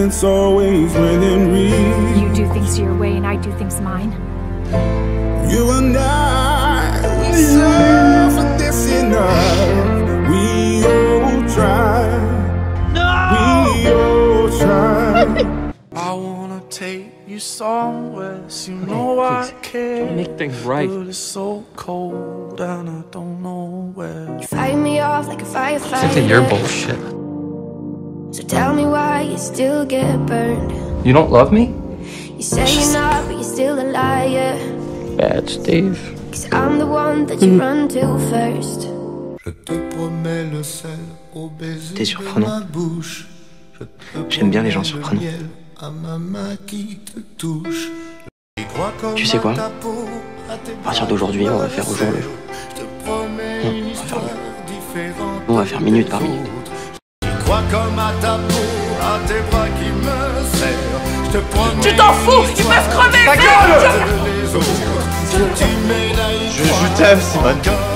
Silence always within reach. You do things your way and I do things mine. You and I, we love this enough. We all try. No! We all try. I wanna take you somewhere, so you know I care. Make things right. But it's so cold and I don't know where. You fight me off like a firefighter. It's your bullshit. So tell me why you still get burned. You don't love me? You say you're not, but you're still a liar. Bad, Steve. Cause I'm the one that you run to first. T'es surprenant. J'aime bien les gens surprenants. Tu sais quoi? À partir d'aujourd'hui, on va faire au jour le jour. On va faire minute par minute. Comme à ta peau, à tes bras qui me serrent. Je te promets. Tu t'en fous, tu peux crever. Ta gueule. Je t'aime, Simone.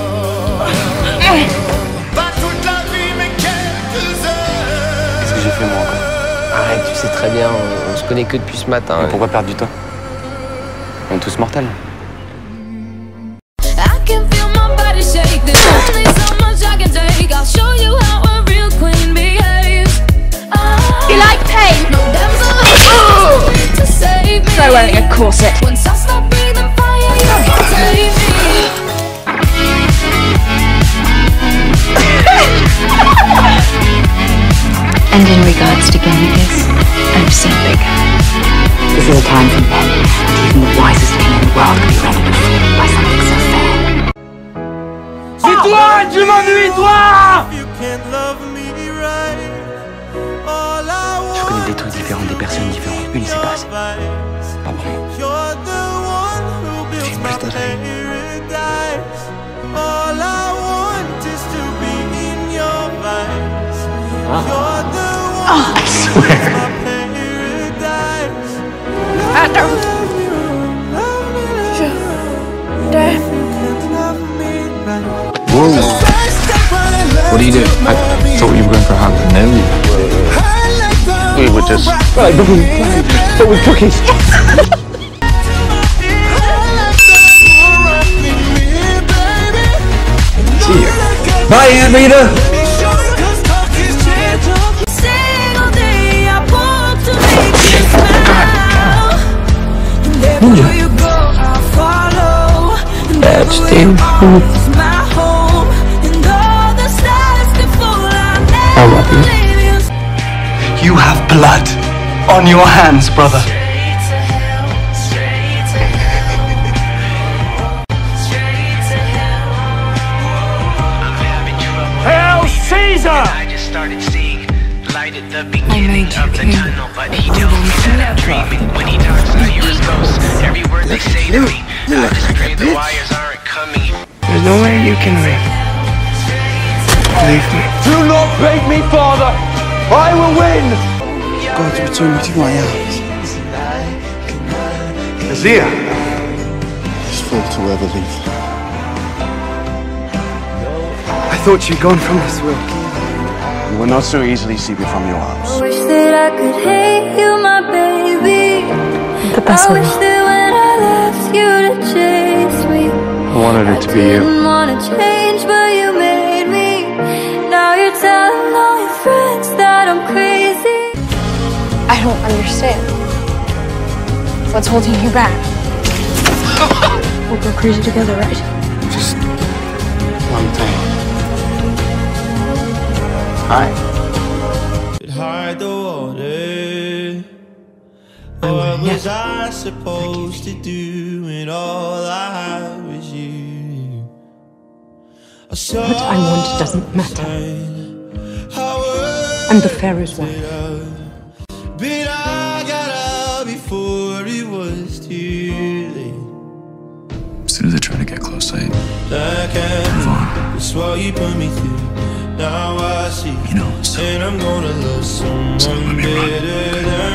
Pas toute la vie, mais quelques heures. Qu'est-ce que j'ai fait moi encore? Arrête, tu sais très bien, on se connaît que depuis ce matin. Mais pourquoi perdre du temps? On est tous mortels. You like pain? Try wearing a corset. And in regards to Genghis, I'm so big. This is a time for men, and even the wisest king in the world can be rendered a fool by something so fair. C'est toi, tu m'ennuies, toi! Je connais des trucs différents, des personnes différentes, mais c'est pas assez. Pas vraiment. J'ai une plus d'âge. I swear. Whoa. What do you do? I thought you were going for a hug. No. We were just... But with cookies. See ya. Bye, Aunt Rita. Bad, Steve. I love you. You have blood on your hands, brother. Hail Caesar! I just started seeing light at the beginning of the tunnel, but he tells me that I'm dreaming. When he talks, I hear his ghost. Every word they say to me, I just pray the wires aren't coming. There's no way you can win. Believe me. Do not beg me, father! I will win! God, return me to my arms. Azir! Just fought to ever leave. I thought you'd gone from this world. You will not so easily see me from your arms. I wish that I could hate you, my baby. I wish that when I left you to chase me. I wanted it to be you. I didn't want to change, but you made me. Now you're telling all your friends that I'm crazy. I don't understand. What's holding you back? We'll go crazy together, right? Just one thing. Hi. Hide the water. What was I supposed to do when all I have is you? What I want doesn't matter. I'm the Pharaoh's wife. But I got out before it was too late. As soon as I try to get close, I move on. That's what you put me through. Now I see. You know, so and I'm gonna love someone let me run. better than